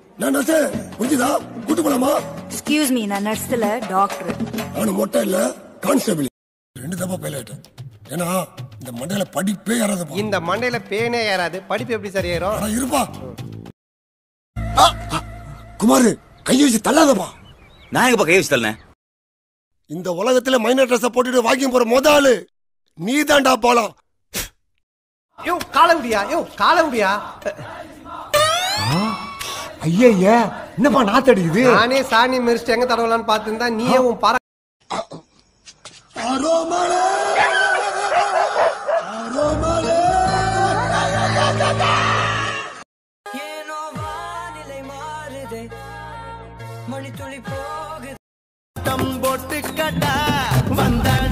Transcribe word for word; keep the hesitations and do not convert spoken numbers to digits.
நான் நர்ஸ் புரிஞ்சுதா? கூட்டு போலாமா? எக்ஸ்கியூஸ் மீ, நான் நர்ஸ் இல்ல டாக்டர். அவனு மொட்டை இல்ல கான்ஸ்டபிள். ரெண்டு தப்பா பைலட். ஏன்னா இந்த மண்டையில படிப்பே ஏறாது. இந்த மண்டையில பேனே ஏறாது, படிப்பு எப்படி சரி ஏறும்? அட இருப்பா. குமார் கையை வச்சு தள்ளாதப்பா. நான் எங்கப்பா கையை வச்சு தள்ளனே? இந்த உலகத்துல மைனர் ட்ரெஸ் போட்டுட்டு வாக்கிங் போற முத ஆளு நீ தான்டா போலாம். யோ காலவுடியா, யோ காலவுடியா. ஐயா என்னப்பா நாத்தடிக்குது? நானே சாணி மிரிச்சிட்டு எங்க தடவலான்னு பார்த்துருந்தா நீயே உன் பார மணி துளி போகுது போட்டு கட்டா வந்த